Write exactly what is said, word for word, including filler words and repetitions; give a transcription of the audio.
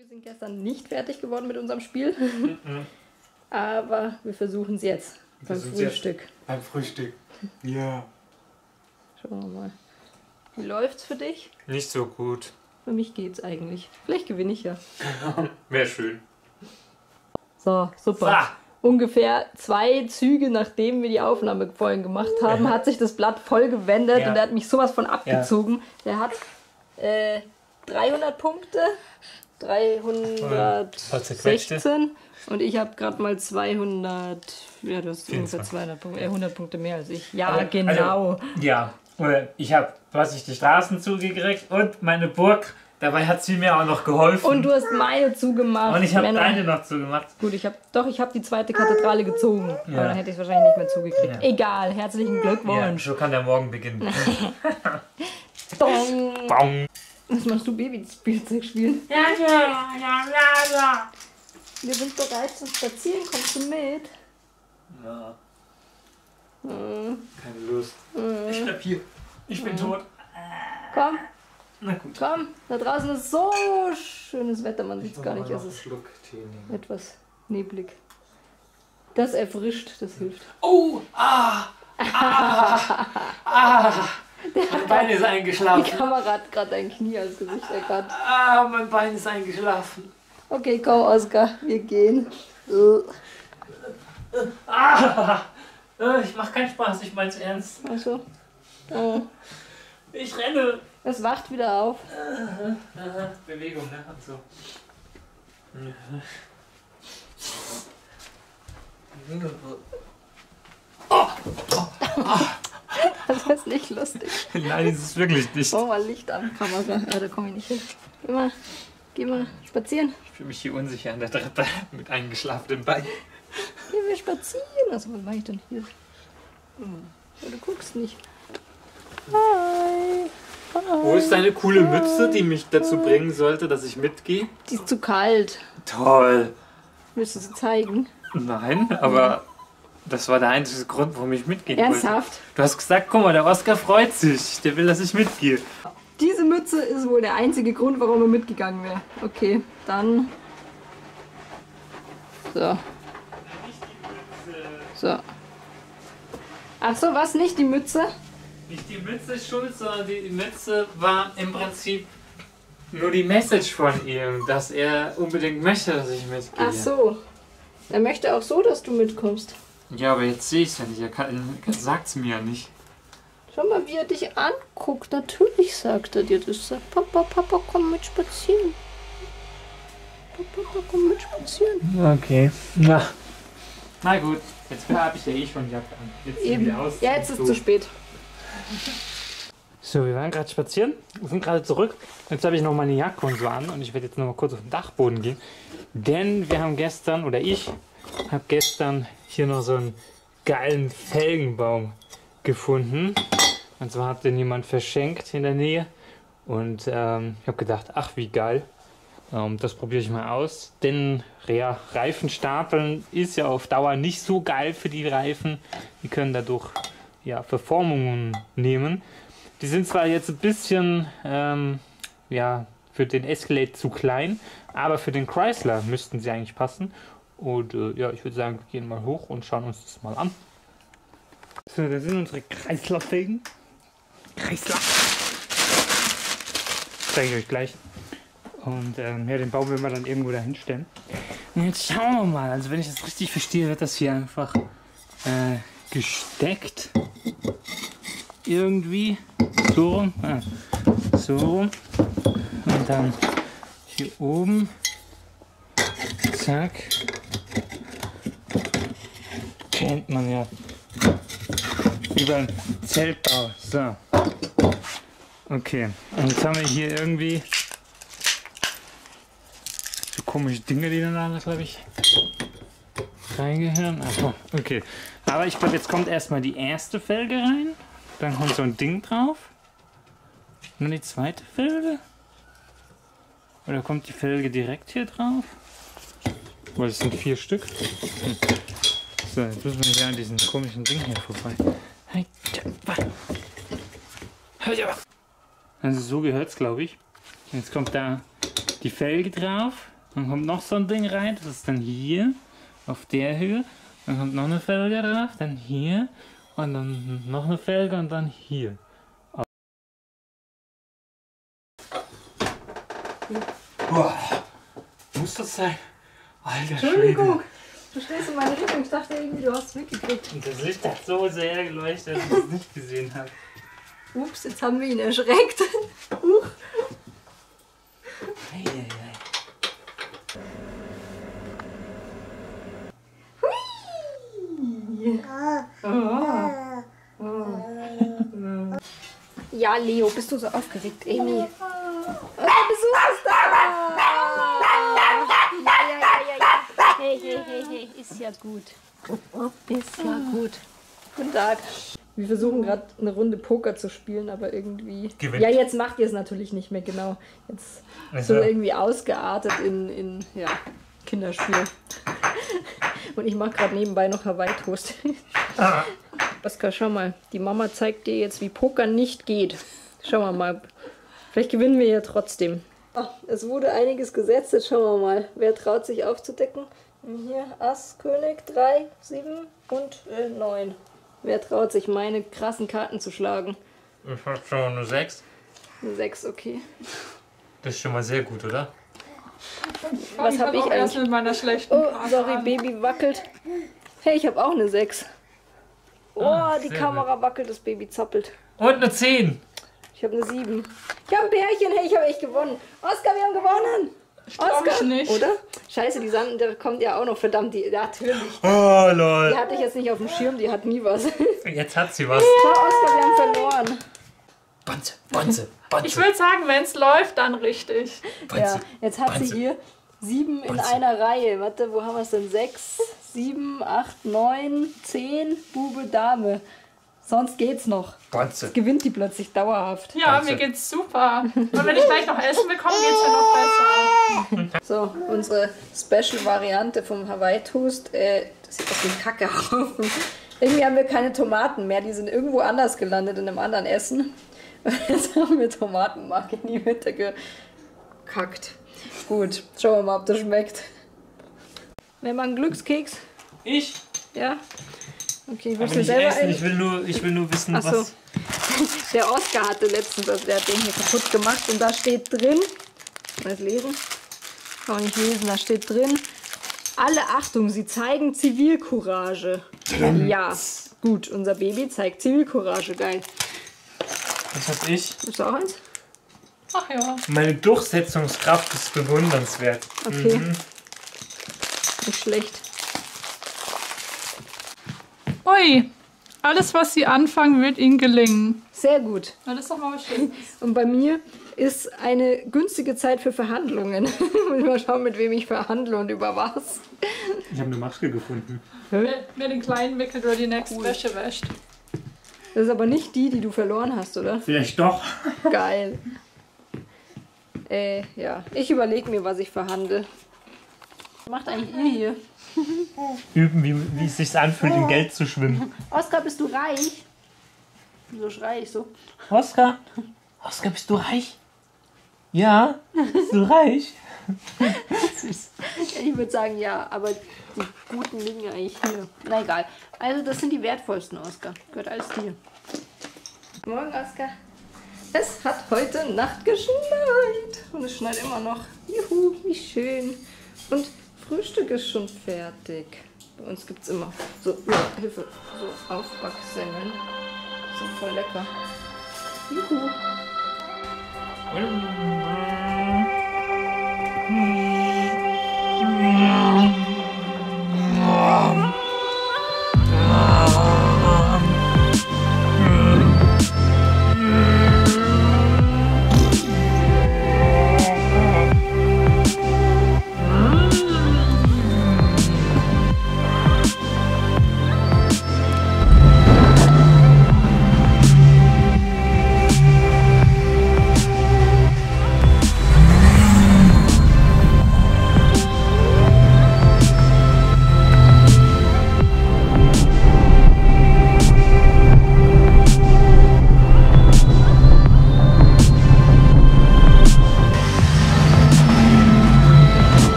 Wir sind gestern nicht fertig geworden mit unserem Spiel, mm-mm. aber wir versuchen es jetzt beim Frühstück. Jetzt beim Frühstück, ja. Schauen wir mal. Wie läuft's für dich? Nicht so gut. Für mich geht's eigentlich. Vielleicht gewinne ich ja. Wäre schön. So, super. So. Ungefähr zwei Züge, nachdem wir die Aufnahme vorhin gemacht haben, hat sich das Blatt voll gewendet ja. und er hat mich sowas von abgezogen. Ja. Der hat äh, dreihundert Punkte, dreihundertsechzehn und ich habe gerade mal zweihundert, ja, du hast ungefähr zweihundert Punkte, äh, hundert Punkte mehr als ich. Ja, also, genau. Also, ja, ich habe, was ich die Straßen zugekriegt und meine Burg. Dabei hat sie mir auch noch geholfen. Und du hast meine zugemacht. Und ich habe deine noch zugemacht. Gut, ich habe doch, ich habe die zweite Kathedrale gezogen. Ja. Aber dann hätte ich es wahrscheinlich nicht mehr zugekriegt. Ja. Egal, herzlichen Glückwunsch. Ja, so kann der Morgen beginnen. Bong. Bong. Was machst du, Babyspielzeug spielen? Ja, ja, ja, ja, ja. Wir sind bereit zum Spazieren. Kommst du mit? Ja. Hm. Keine Lust. Hm. Ich bleib hier. Ich bin hm. tot. Komm. Na gut. Komm, da draußen ist so schönes Wetter, man sieht es gar nicht. Es ist etwas neblig. Das erfrischt, das hilft. Oh, ah, ah, ah. Mein Bein ist eingeschlafen. Die Kamera hat gerade dein Knie als Gesicht erkannt. Ah, mein Bein ist eingeschlafen. Okay, komm, Oskar, wir gehen. Ah, ich mach keinen Spaß, ich mein's ernst. Ach so. Oh. Ich renne. Es wacht wieder auf. Aha, aha. Bewegung, ne? Und so. Oh, oh, oh. Das ist nicht lustig. Nein, das ist wirklich nicht. Oh, mal Licht an, Kamera. Ja, da komme ich nicht hin. Geh mal, geh mal spazieren. Ich fühle mich hier unsicher an der Treppe mit eingeschlafenem Bein. Gehen wir spazieren. Also, was mache ich denn hier? Hm. Ja, du guckst nicht. Hi. Hi. Wo ist deine coole Mütze, die mich dazu bringen sollte, dass ich mitgehe? Die ist zu kalt. Toll. Willst du sie zeigen? Nein, aber das war der einzige Grund, warum ich mitgehen Ernsthaft? wollte. Du hast gesagt, guck mal, der Oskar freut sich. Der will, dass ich mitgehe. Diese Mütze ist wohl der einzige Grund, warum er mitgegangen wäre. Okay, dann... So. So. Ach so, was? Nicht die Mütze? Nicht die Mütze ist schuld, sondern die Mütze war im Prinzip nur die Message von ihm, dass er unbedingt möchte, dass ich mitgehe. Ach so. Er möchte auch so, dass du mitkommst. Ja, aber jetzt sehe ich es ja nicht. Er, kann, er sagt es mir ja nicht. Schau mal, wie er dich anguckt. Natürlich sagt er dir das. Sagt, Papa, Papa, komm mit spazieren. Papa, Papa, komm mit spazieren. Okay. Na, Na gut, jetzt habe ich ja eh schon Jacke an. Jetzt Eben. Wieder aus Ja, jetzt ist es so. zu spät. So, wir waren gerade spazieren, wir sind gerade zurück. Jetzt habe ich noch meine Jacke und so an und ich werde jetzt noch mal kurz auf den Dachboden gehen. Denn wir haben gestern, oder ich habe gestern hier noch so einen geilen Felgenbaum gefunden. Und zwar hat den jemand verschenkt in der Nähe. Und ähm, ich habe gedacht, ach wie geil. Ähm, das probiere ich mal aus. Denn ja, Reifenstapeln ist ja auf Dauer nicht so geil für die Reifen. Die können dadurch ja, Verformungen nehmen. Die sind zwar jetzt ein bisschen ähm, ja, für den Escalade zu klein, aber für den Chrysler müssten sie eigentlich passen. Und äh, ja, ich würde sagen, wir gehen mal hoch und schauen uns das mal an. So, da sind unsere Chrysler-Felgen. Chrysler. Zeige ich euch gleich. Und ähm, ja, den Baum werden wir dann irgendwo dahin stellen. Und jetzt schauen wir mal. Also wenn ich das richtig verstehe, wird das hier einfach äh, gesteckt. Irgendwie. So rum. Ah, so rum. Und dann hier oben. Zack. Kennt man ja. Wie beim Zeltbau. So. Okay. Und jetzt haben wir hier irgendwie so komische Dinge, die dann da, glaube ich, reingehören. Achso, okay. Aber ich glaube, jetzt kommt erstmal die erste Felge rein. Dann kommt so ein Ding drauf. Und dann die zweite Felge. Oder kommt die Felge direkt hier drauf? Weil es sind vier Stück. Hm. So, jetzt müssen wir hier an diesem komischen Ding hier vorbei. Also so gehört es, glaube ich. Jetzt kommt da die Felge drauf. Dann kommt noch so ein Ding rein, das ist dann hier auf der Höhe. Dann kommt noch eine Felge drauf, dann hier und dann noch eine Felge und dann hier. Boah, muss das sein? Alter Entschuldigung, du stehst in meine Richtung. Ich dachte irgendwie, du hast es mitgekriegt. Und das Licht hat so sehr geleuchtet, dass ich es nicht gesehen habe. Ups, jetzt haben wir ihn erschreckt. Huch. Hey, hey, hey. Oh. Oh. Ja, Leo, bist du so aufgeregt, Amy? Oh, der Besuch ist da! Ja, ja, ja, ja, ja. Hey, hey, hey, hey, ist ja gut. Ist ja gut. Guten Tag. Wir versuchen gerade eine Runde Poker zu spielen, aber irgendwie... Gewinnt. Ja, jetzt macht ihr es natürlich nicht mehr, genau. Jetzt so irgendwie ausgeartet in, in ja, Kinderspiel. Und ich mache gerade nebenbei noch Hawaii-Toast. Ah. Oskar, schau mal. Die Mama zeigt dir jetzt, wie Poker nicht geht. Schauen wir mal. Vielleicht gewinnen wir ja trotzdem. Oh, es wurde einiges gesetzt. Jetzt schauen wir mal. Wer traut sich aufzudecken? Hier Ass, König, drei, sieben und äh, neun. Wer traut sich, meine krassen Karten zu schlagen? Ich hab schon eine sechs. Eine sechs, okay. Das ist schon mal sehr gut, oder? Was habe ich eigentlich? Mit meiner schlechten Oh, Karte sorry, an. Baby wackelt. Hey, ich habe auch eine sechs. Oh, Ah, die sehr Kamera wackelt, das Baby zappelt. Und eine zehn. Ich habe eine sieben. Ich habe ein Pärchen, hey, ich habe echt gewonnen. Oskar, wir haben gewonnen. glaub ich nicht. Oder? Scheiße, die Sand, da kommt ja auch noch, verdammt, die, natürlich. Oh, lol. Die hatte ich jetzt nicht auf dem Schirm, die hat nie was. Jetzt hat sie was. Schau, Oskar, wir haben verloren. Bonze, Bonze, Bonze. Ich würde sagen, wenn es läuft, dann richtig. Ja, jetzt hat Bonze. sie hier sieben in Bonze. einer Reihe. Warte, wo haben wir es denn? Sechs, sieben, acht, neun, zehn, Bube, Dame. Sonst geht's noch. Bonze. Gewinnt die plötzlich dauerhaft. Ja, Bonze. mir geht's super. Und wenn ich gleich noch essen bekomme, geht's ja noch besser. So, unsere Special-Variante vom Hawaii-Toast. Äh, das sieht aus wie ein Kackehaufen. Irgendwie haben wir keine Tomaten mehr. Die sind irgendwo anders gelandet, in einem anderen Essen. Jetzt haben wir Tomatenmark in die Mitte gekackt. Gut, schauen wir mal, ob das schmeckt. Wer mag einen Glückskeks? Ich? Ja? Okay, Aber willst du nicht selber essen, einen? ich will nur, ich will nur wissen, Ach so. was... Der Oskar hatte letztens, also der hat den hier kaputt gemacht und da steht drin, kann man das lesen? Kann man nicht lesen, da steht drin, alle Achtung, sie zeigen Zivilcourage. Ja, gut, unser Baby zeigt Zivilcourage, geil. Was hab ich? Ist du auch eins? Ach ja. Meine Durchsetzungskraft ist bewundernswert. Okay. Mhm. Nicht schlecht. Ui, alles, was Sie anfangen, wird Ihnen gelingen. Sehr gut. Na, das ist doch mal was Schönes. Und bei mir ist eine günstige Zeit für Verhandlungen. Muss mal schauen, mit wem ich verhandle und über was. Ich habe eine Maske gefunden. Wer, wer den Kleinen wickelt oder die nächste Cool. Wäsche wäscht. Das ist aber nicht die, die du verloren hast, oder? Vielleicht doch. Geil. Äh, ja. Ich überlege mir, was ich verhandle. Was macht eigentlich ihr hier? Üben, wie, wie es sich anfühlt, in Geld zu schwimmen. Oskar, bist du reich? Wieso schreie ich so? Oskar? Oskar, bist du reich? Ja? Bist du reich? Ich würde sagen, ja, aber die guten liegen ja eigentlich hier. Na egal. Also, das sind die wertvollsten, Oskar. Gehört alles dir. Morgen, Oskar. Es hat heute Nacht geschneit. Und es schneit immer noch. Juhu, wie schön. Und Frühstück ist schon fertig. Bei uns gibt es immer so, ja, Hilfe, so Aufbacksemmeln. So voll lecker. Juhu.